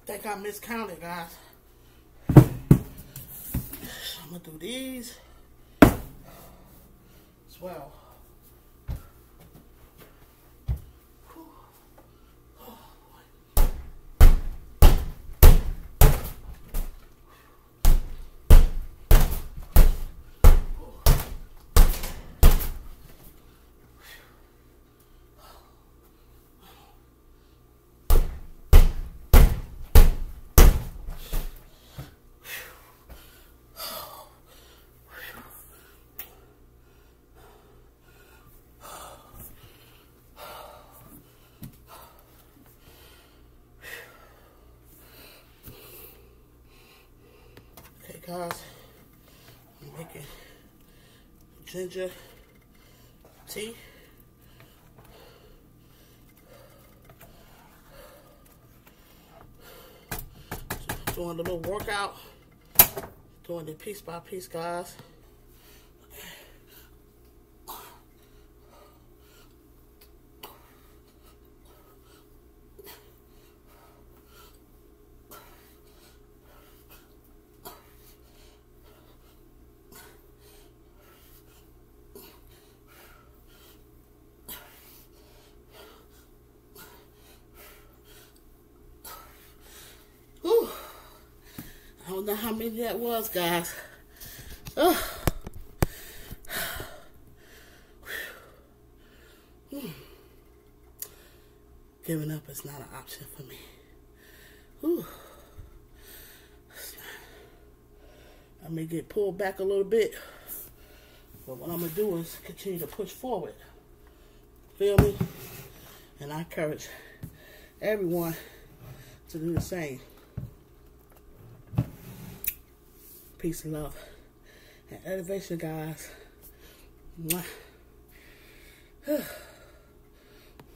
think I miscounted, guys. I'm gonna do these as well. Guys, I'm making ginger tea. Doing a little workout, doing it piece by piece, guys. I don't know how many that was, guys. Giving up is not an option for me. I may get pulled back a little bit, but what I'm going to do is continue to push forward. Feel me? And I encourage everyone to do the same. Peace and love and elevation, guys. Mwah.